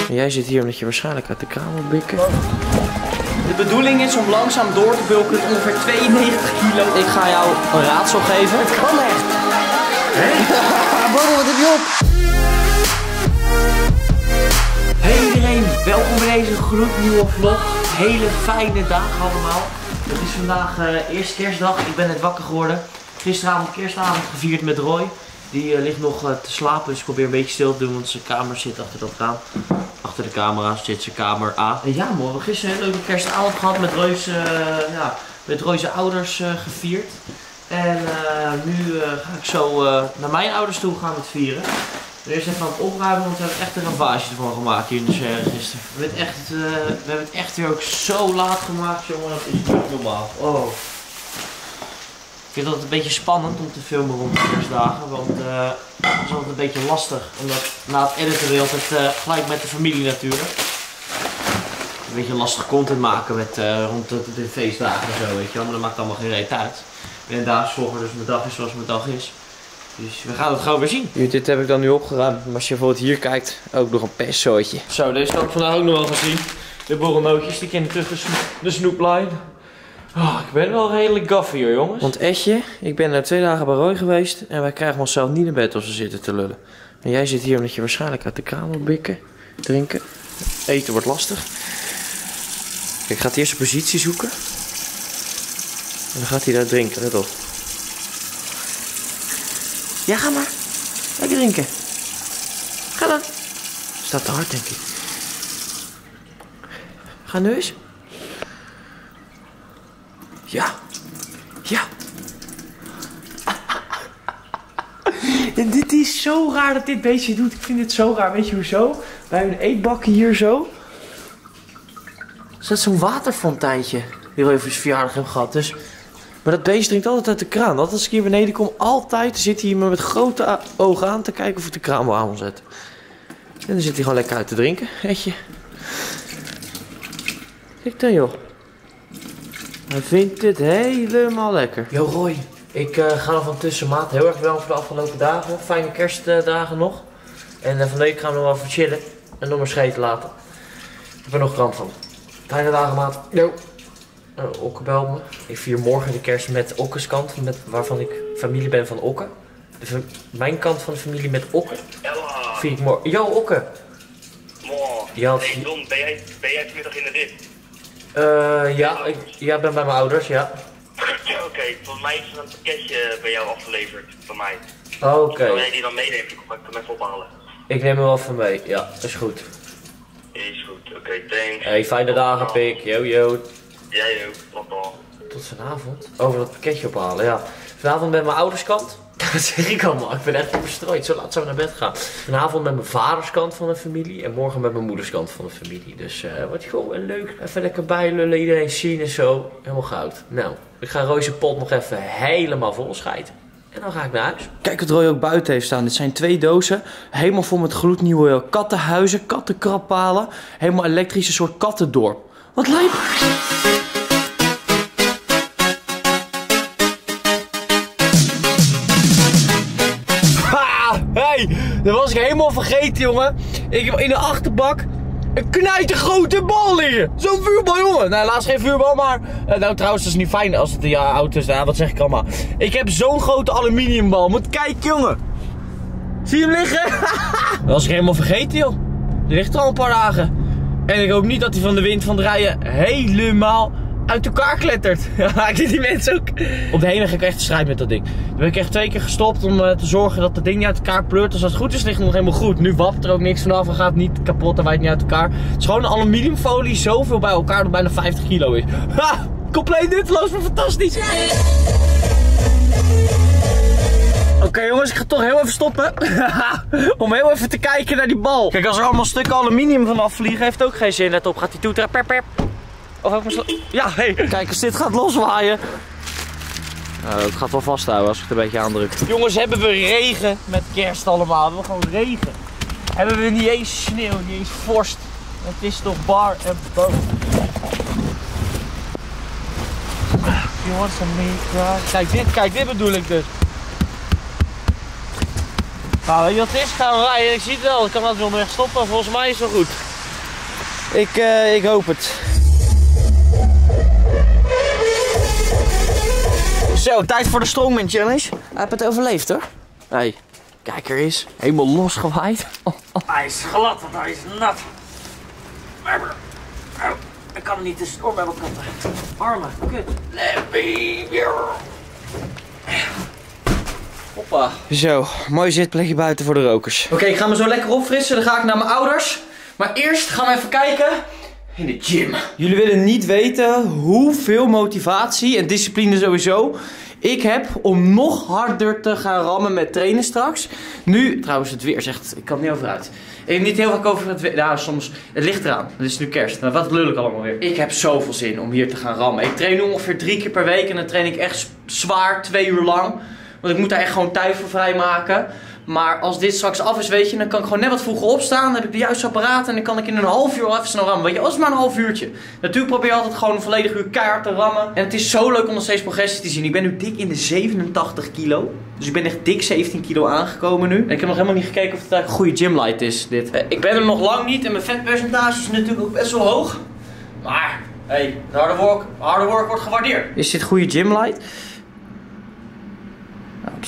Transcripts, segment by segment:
En jij zit hier omdat je waarschijnlijk uit de kraan wil bikken. De bedoeling is om langzaam door te bulken, ongeveer 92 kilo. Ik ga jou een raadsel geven. Het kan echt. Hé? Bobo, wat heb je op? Hey iedereen, welkom bij deze gloednieuwe vlog. Hele fijne dag allemaal. Het is vandaag eerste kerstdag. Ik ben net wakker geworden. Gisteravond kerstavond gevierd met Roy. Die ligt nog te slapen, dus ik probeer een beetje stil te doen, want zijn kamer zit achter dat raam. Achter de camera zit zijn kamer A. En ja man, we hebben gisteren een hele leuke kerstavond gehad met Roy's ouders gevierd. En nu ga ik zo naar mijn ouders toe gaan het vieren. Eerst even aan het opruimen, want we hebben echt een ravage ervan gemaakt hier in de serre gisteren. We hebben het echt weer ook zo laat gemaakt, jongen, dat is niet normaal. Oh. Ik vind dat een beetje spannend om te filmen rond de kerstdagen, want dat is altijd een beetje lastig. Omdat na het editen wil je altijd gelijk met de familie natuurlijk. Een beetje lastig content maken met, rond de feestdagen en zo, weet je wel. Maar dat maakt allemaal geen reet uit. Ik ben een dagvlogger, dus mijn dag is zoals mijn dag is. Dus we gaan het gewoon weer zien. Dit heb ik dan nu opgeruimd, maar als je bijvoorbeeld hier kijkt, ook nog een pestzootje. Zo, deze heb ik vandaag ook nog wel gezien. De borrelnootjes, die kennen terug de snoeplijn. Oh, ik ben wel redelijk gaffy hoor, jongens. Want Etje, ik ben 2 dagen bij Roy geweest en wij krijgen onszelf niet naar bed als we zitten te lullen. En jij zit hier omdat je waarschijnlijk uit de kraan wil bikken, drinken. Eten wordt lastig. Kijk, gaat eerst een positie zoeken. En dan gaat hij daar drinken, let op. Ja, ga maar. Lekker drinken. Ga dan. Staat te hard, denk ik. Ga nu eens. Ja. Ja. En dit is zo raar dat dit beestje doet. Ik vind dit zo raar. Weet je hoezo? Bij een eetbakken hier zo. Er staat zo'n waterfonteintje. Die we even zijn verjaardag hebben gehad. Dus... Maar dat beest drinkt altijd uit de kraan. Altijd als ik hier beneden kom, altijd zit hij me met grote ogen aan te kijken of ik de kraan wil aanzetten. En dan zit hij gewoon lekker uit te drinken. Etje. Kijk dan joh. Hij vindt het helemaal lekker. Yo Roy, ik ga nog van tussen maat. Heel erg bedankt voor de afgelopen dagen. Fijne kerstdagen nog. En van de week gaan we nog wel even chillen. En nog maar scheten laten. Ik heb er nog krant van. Fijne dagen maat. Yo. Okke belt me. Ik vier morgen de kerst met Okke's kant, waarvan ik familie ben van Okke. Mijn kant van de familie met Okke. Vier ik morgen. Yo Okke. Morgen. Ja, hey Don, ben jij vanmiddag in de rit? Ja, ik ben bij mijn ouders, ja. Oké, volgens mij is er een pakketje bij jou afgeleverd, van mij. Oké. Wil jij die dan meenemen? Dan kan ik hem even ophalen. Ik neem hem wel van mee, ja, dat is goed. Is goed, oké, thanks. Hey, fijne dagen pik, yo. Jij ook, tot. Tot vanavond? Over dat pakketje ophalen, ja. Vanavond met mijn ouders kant. Dat zeg ik allemaal, ik ben echt verstrooid. Zo laat zijn we naar bed gaan. Vanavond met mijn vaders kant van de familie. En morgen met mijn moeders kant van de familie. Dus wordt gewoon leuk. Even lekker bijlullen, iedereen zien en zo. Helemaal goud. Nou, ik ga Roy's pot nog even helemaal vol schijten. En dan ga ik naar huis. Kijk wat Roy ook buiten heeft staan. Dit zijn 2 dozen. Helemaal vol met gloednieuwe kattenhuizen, kattenkrabbalen. Helemaal elektrische soort kattendorp. Wat lijp. Hey, dat was ik helemaal vergeten, jongen. Ik heb in de achterbak een knijtergrote bal liggen. Zo'n vuurbal, jongen. Nou, helaas geen vuurbal, maar... nou, trouwens, dat is niet fijn als het in jouw auto is. Wat zeg ik allemaal? Ik heb zo'n grote aluminiumbal. Moet kijken, jongen. Zie je hem liggen? Dat was ik helemaal vergeten, joh. Die ligt er al een paar dagen. En ik hoop niet dat hij van de wind van het rijden helemaal uit elkaar klettert. Ja, ik zie die mensen ook. Op de heenweg heb ik echt een strijd met dat ding. Toen ben ik echt 2 keer gestopt om te zorgen dat het ding niet uit elkaar pleurt. Dus als het goed is, ligt het nog helemaal goed. Nu wappert er ook niks vanaf en gaat niet kapot en wijdt niet uit elkaar. Het is gewoon een aluminiumfolie, zoveel bij elkaar dat bijna 50 kilo is. Ha! Compleet nutteloos, maar fantastisch. Oké, jongens, ik ga toch heel even stoppen. Om heel even te kijken naar die bal. Kijk, als er allemaal stukken aluminium vanaf vliegen, heeft het ook geen zin. Let op, gaat die toeteren. Pep, pep. Of ook maar ja, hey. Kijk, als dit gaat loswaaien. Nou, het gaat wel vasthouden als ik het een beetje aandruk. Jongens, hebben we regen met kerst allemaal? We hebben gewoon regen. Hebben we niet eens sneeuw, niet eens vorst. Het is toch bar en boom. You want some meat? Kijk, dit bedoel ik dus. Nou, weet je wat het is? Gaan we rijden. Ik zie het wel. Ik kan dat wel onderweg stoppen. Volgens mij is het wel goed. Ik hoop het. Zo, tijd voor de Strongman Challenge. Hij heeft het overleefd hoor. Hey, kijk er eens. Helemaal losgewaaid. Hij is glad, want hij is nat. Ik kan hem niet tussendoor bij mijn kanten. Armen, kut. Hoppa. Zo, mooi zitplekje buiten voor de rokers. Oké, ik ga me zo lekker opfrissen. Dan ga ik naar mijn ouders. Maar eerst gaan we even kijken in de gym. Jullie willen niet weten hoeveel motivatie en discipline sowieso ik heb om nog harder te gaan rammen met trainen straks. Nu, trouwens het weer zegt, ik kan het niet over uit. Ik heb niet heel vaak over het weer. Nou, soms, het ligt eraan. Het is nu kerst. Maar wat lul ik allemaal weer. Ik heb zoveel zin om hier te gaan rammen. Ik train nu ongeveer 3 keer per week en dan train ik echt zwaar 2 uur lang. Want ik moet daar echt gewoon tijd voor vrijmaken. Maar als dit straks af is, weet je, dan kan ik gewoon net wat vroeger opstaan. Dan heb ik de juiste apparaat en dan kan ik in een half uur even snel rammen. Weet je, als het maar een half uurtje. Natuurlijk probeer je altijd gewoon een volledig uur keihard te rammen. En het is zo leuk om nog steeds progressie te zien. Ik ben nu dik in de 87 kilo. Dus ik ben echt dik 17 kilo aangekomen nu. En ik heb nog helemaal niet gekeken of het eigenlijk een goede gymlight is, dit. Ik ben er nog lang niet en mijn vetpercentage is natuurlijk ook best wel hoog. Maar, hey, de harde work wordt gewaardeerd. Is dit goede gymlight? Nou,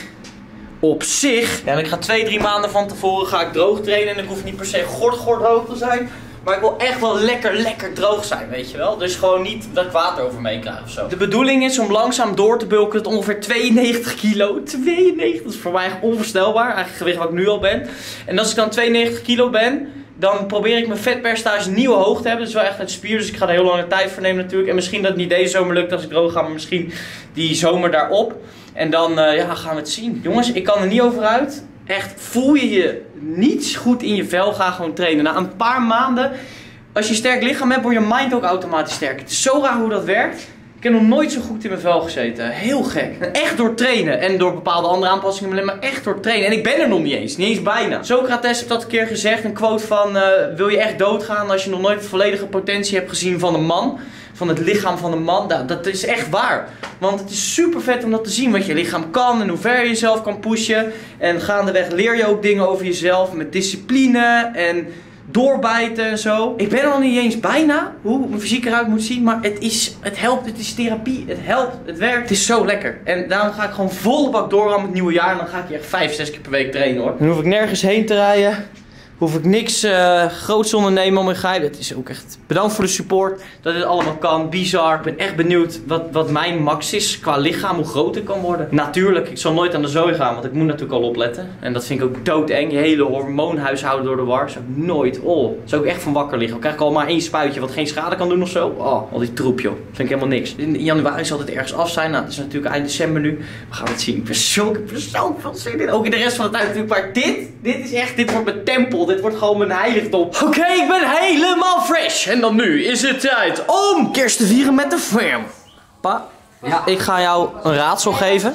op zich. Ja, en ik ga 2-3 maanden van tevoren ga ik droog trainen. En ik hoef niet per se gordhoog te zijn. Maar ik wil echt wel lekker droog zijn, weet je wel. Dus gewoon niet dat ik water over me heen krijg of zo. De bedoeling is om langzaam door te bulken tot ongeveer 92 kilo. 92, dat is voor mij echt onvoorstelbaar. Eigenlijk het gewicht wat ik nu al ben. En als ik dan 92 kilo ben, dan probeer ik mijn vetpercentage een nieuwe hoogte te hebben. Dat is wel echt een spier, dus ik ga er heel lange tijd voor nemen natuurlijk. En misschien dat het niet deze zomer lukt als ik droog ga, maar misschien die zomer daarop. En dan ja, gaan we het zien. Jongens, ik kan er niet over uit. Echt, voel je je niet goed in je vel, ga gewoon trainen. Na een paar maanden, als je een sterk lichaam hebt, wordt je mind ook automatisch sterker. Het is zo raar hoe dat werkt. Ik heb nog nooit zo goed in mijn vel gezeten. Heel gek. En echt door trainen. En door bepaalde andere aanpassingen, maar echt door trainen. En ik ben er nog niet eens bijna. Socrates heeft dat een keer gezegd. Een quote van, wil je echt doodgaan als je nog nooit de volledige potentie hebt gezien van een man? Van het lichaam van een man. Nou, dat is echt waar. Want het is super vet om dat te zien. Wat je lichaam kan en hoe ver je jezelf kan pushen. En gaandeweg leer je ook dingen over jezelf. Met discipline en doorbijten en zo. Ik ben er nog niet eens bijna hoe mijn fysiek eruit moet zien. Maar het helpt. Het is therapie. Het helpt. Het werkt. Het is zo lekker. En daarom ga ik gewoon volle bak doorrammen het nieuwe jaar. En dan ga ik hier echt 5-6 keer per week trainen hoor. Dan hoef ik nergens heen te rijden. Hoef ik niks groots ondernemen om me grijpen. Het is ook echt bedankt voor de support. Dat dit allemaal kan. Bizar. Ik ben echt benieuwd wat mijn max is qua lichaam. Hoe groot ik kan worden. Natuurlijk, ik zal nooit aan de zooi gaan. Want ik moet natuurlijk al opletten. En dat vind ik ook doodeng. Je hele hormoonhuishouden door de war. Zou ik nooit. Oh, zou ik echt van wakker liggen. Dan krijg ik al maar 1 spuitje wat geen schade kan doen of zo. Oh, al die troep joh. Vind ik helemaal niks. In januari zal dit ergens af zijn. Nou, het is natuurlijk eind december nu. We gaan het zien. Ik ben zo veel zin in. Ook in de rest van de tijd natuurlijk. Maar dit is echt, dit wordt mijn tempel. Dit wordt gewoon mijn heiligdom. Oké, ik ben helemaal fresh. En dan nu is het tijd om kerst te vieren met de fam. Pa, ja. Ik ga jou een raadsel geven.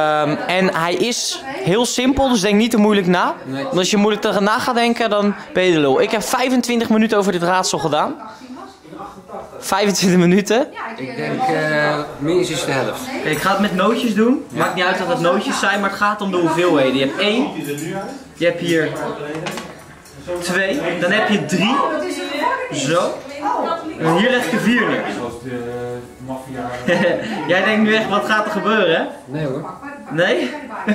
En hij is heel simpel, dus denk niet te moeilijk na. Nee. Want als je moeilijk tegen na gaat denken, dan ben je de lul. Ik heb 25 minuten over dit raadsel gedaan. 25 minuten? Ik denk minstens de helft. Oké, ik ga het met nootjes doen. Ja. Maakt niet uit dat het nootjes zijn, maar het gaat om de hoeveelheden. Je hebt 1. Je hebt hier 2. Dan heb je 3. Zo. En hier leg je 4 neer. Jij denkt nu echt, wat gaat er gebeuren, hè? Nee hoor. Nee?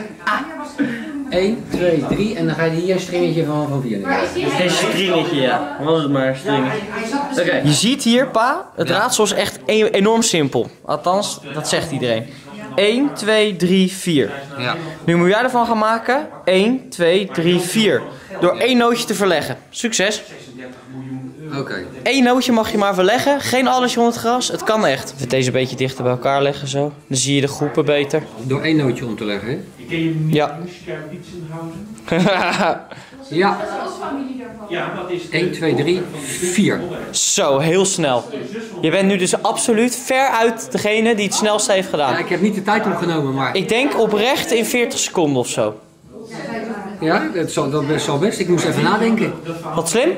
1, 2, 3 en dan ga je hier een stringetje van 4 neer. Een stringetje, ja. Was het maar een stringetje. Oké. Je ziet hier, pa, het raadsel is echt enorm simpel. Althans, dat zegt iedereen. 1, 2, 3, 4. Ja. Nu moet jij ervan gaan maken 1, 2, 3, 4. Door 1 nootje te verleggen. Succes. Oké. 1 nootje mag je maar verleggen. Geen allesje onder het gras. Het kan echt. Even deze een beetje dichter bij elkaar leggen zo. Dan zie je de groepen beter. Door 1 nootje om te leggen, hè? Ja. Ja. 1, 2, 3, 4. Zo, heel snel. Je bent nu dus absoluut ver uit degene die het snelst heeft gedaan. Ja, ik heb niet de tijd omgenomen, maar... Ik denk oprecht in 40 seconden of zo. Ja, dat zal best. Ik moest even nadenken. Wat slim.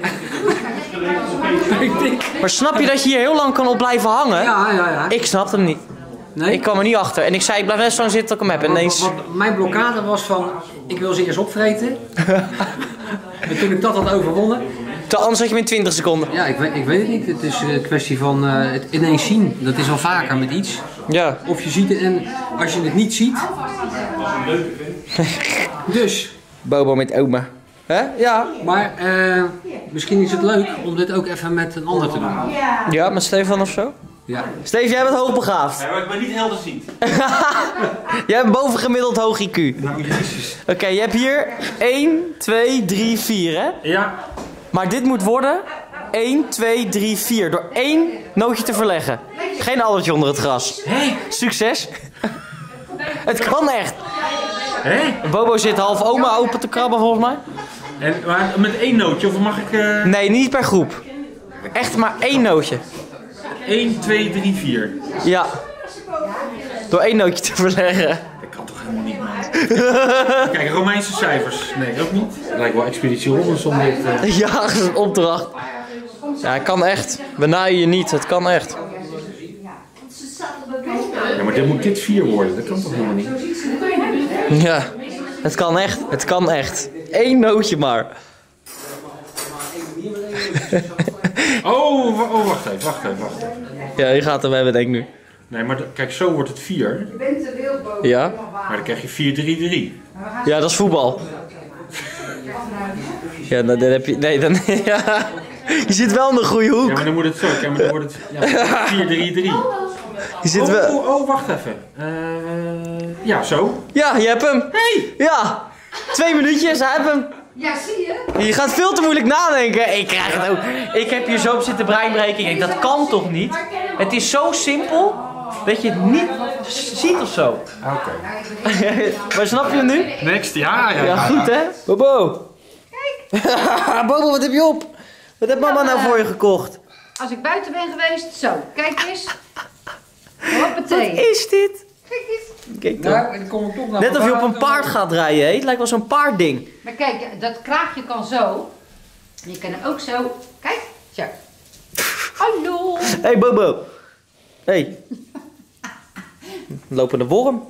Maar snap je dat je hier heel lang kan op blijven hangen? Ja. Ik snapte hem niet. Nee? Ik kwam er niet achter. En ik zei, ik blijf best zo lang zitten tot ik hem heb. En ineens... Mijn blokkade was van, ik wil ze eerst opvreten. En toen ik dat had overwonnen, Anders had je hem in 20 seconden. Ja, ik weet het niet. Het is een kwestie van het ineens zien. Dat is al vaker met iets. Ja. Of je ziet het en als je het niet ziet... Dus. Bobo met oma. Hè? Ja. Maar misschien is het leuk om dit ook even met een ander te doen. Ja, met Stefan of zo? Ja. Steve, jij bent hoogbegaafd. Ja, maar ik ben niet helderziend. Jij hebt bovengemiddeld hoog IQ. Nou, jezus. Oké, je hebt hier 1, 2, 3, 4 hè? Ja. Maar dit moet worden 1, 2, 3, 4. Door 1 nootje te verleggen. Geen addertje onder het gras. Hé. Succes. Het kan echt. Hé. Bobo zit half oma open te krabben volgens mij. Maar met 1 nootje, of mag ik... Nee, niet per groep. Echt maar 1 nootje. 1, 2, 3, 4. Ja. Door 1 nootje te verleggen. Dat kan toch helemaal niet, man. Kijk, Romeinse cijfers. Nee, ook niet. Het lijkt wel Expeditie Robinson dit. Ja, dat is een opdracht. Ja, het kan echt. We naaien je niet, het kan echt. Ja, maar dit moet dit 4 worden. Dat kan toch helemaal niet? Ja, het kan echt. Het kan echt. 1 nootje maar. Oh, wacht even. Ja, je gaat erbij bedenken nu. Nee, maar kijk, zo wordt het 4. Ja? Maar dan krijg je 4, 3, 3. Ja, dat is voetbal. Ja, dan heb je... Nee, dan... Ja. Je zit wel in de goede Ja, hoek. maar dan moet het zo. Kijk, maar dan wordt het 4, 3, 3. Je zit wel... Oh, wacht even. Ja, zo. Ja, je hebt hem. Hey! Ja. 2 minuutjes, hij heeft hem. Ja, zie je? Je gaat veel te moeilijk nadenken. Ik krijg het ook. Ik heb hier zo op zitten breinbreken. Ik denk, dat kan toch niet? Het is zo simpel dat je het niet ziet of zo. Oké. Maar snap je het nu? Next, ja. Ja, goed hè? Bobo. Kijk. Bobo, wat heb je op? Wat heeft mama nou voor je gekocht? Als ik buiten ben geweest, zo. Kijk eens. Hoppatee. Wat is dit? Kijk eens. Kijk dan. Nou, dan kom ik toch naar Net of je op een paard gaat rijden, hè? Het lijkt wel zo'n paardding. Maar kijk, dat kraagje kan zo. Je kan ook zo. Kijk, zo. Hallo. Hey Bobo. Hey. Lopende worm.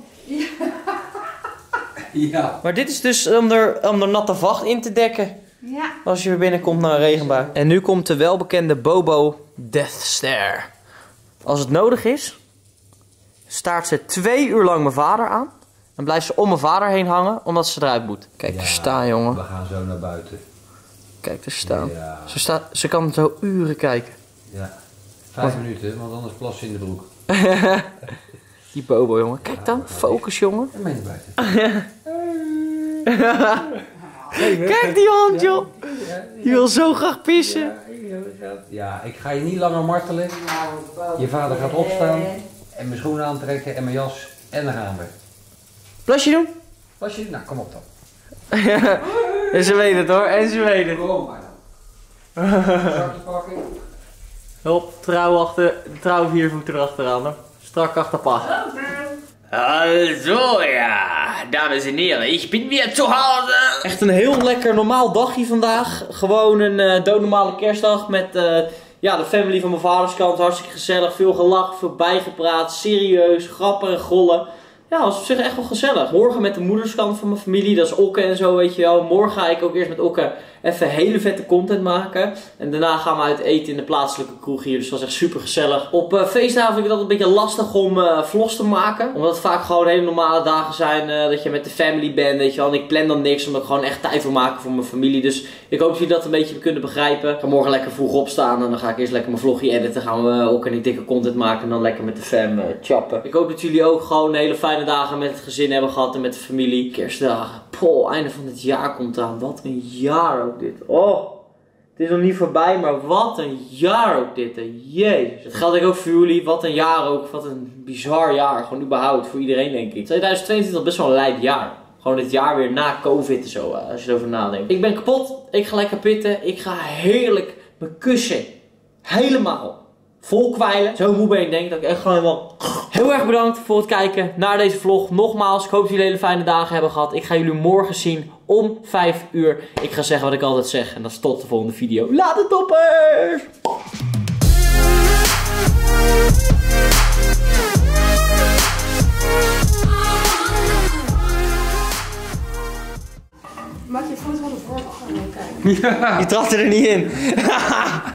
Ja. Maar dit is dus om er natte vacht in te dekken. Ja. Als je weer binnenkomt naar een regenbui. En nu komt de welbekende Bobo Death Stare. Als het nodig is, staart ze 2 uur lang mijn vader aan. En blijft ze om mijn vader heen hangen, omdat ze eruit moet. Kijk, er staan, jongen. We gaan zo naar buiten. Kijk, er staan. Ja. Ze kan zo uren kijken. Ja. 5 minuten, want anders plassen in de broek. Die Bobo, jongen. Kijk dan, focus, jongen. En mee naar buiten. Kijk die hond, joh. Die wil zo graag pissen. Ja, ik ga je niet langer martelen. Je vader gaat opstaan en mijn schoenen aantrekken en mijn jas en dan gaan we. Plasje doen? Was je? Nou, kom op dan. En ze weet het hoor, en ze weet het. Kom maar dan. Zakje pakken. Hop, trouw 4 voeten erachteraan hoor. Strak achter pas. Also ja, dames en heren, ik ben weer te hause. Echt een heel lekker normaal dagje vandaag. Gewoon een doodnormale kerstdag met ja, de family van mijn vaders kant. Hartstikke gezellig, veel gelachen, veel bijgepraat, serieus, grappen en gollen. Ja, dat was op zich echt wel gezellig. Morgen met de moederskant van mijn familie, dat is Okke en zo, weet je wel. Morgen ga ik ook eerst met Okke even hele vette content maken. En daarna gaan we uit eten in de plaatselijke kroeg hier, dus dat was echt super gezellig. Op feestdagen vind ik het altijd een beetje lastig om vlogs te maken. Omdat het vaak gewoon hele normale dagen zijn dat je met de family bent, weet je wel. En ik plan dan niks, omdat ik gewoon echt tijd wil maken voor mijn familie. Dus ik hoop dat jullie dat een beetje kunnen begrijpen. Ik ga morgen lekker vroeg opstaan en dan ga ik eerst lekker mijn vlogje editen. Gaan we ook een dikke content maken en dan lekker met de fam chappen. Ik hoop dat jullie ook gewoon hele fijne dagen met het gezin hebben gehad en met de familie. Kerstdagen. Poh, einde van het jaar komt aan. Wat een jaar ook dit. Oh, het is nog niet voorbij, maar wat een jaar ook dit. Jezus. Dat geldt ook voor jullie. Wat een jaar ook. Wat een bizar jaar. Gewoon überhaupt voor iedereen denk ik. 2022 is best wel een lijp jaar. Gewoon het jaar weer na COVID en zo, als je erover nadenkt. Ik ben kapot. Ik ga lekker pitten. Ik ga heerlijk mijn kussen helemaal vol kwijlen. Zo moe ben ik denk dat ik echt gewoon helemaal... Heel erg bedankt voor het kijken naar deze vlog. Nogmaals, ik hoop dat jullie hele fijne dagen hebben gehad. Ik ga jullie morgen zien om 5 uur. Ik ga zeggen wat ik altijd zeg en dat is tot de volgende video. Later toppers! Maak je foto van de voorkant. Je trapte er niet in.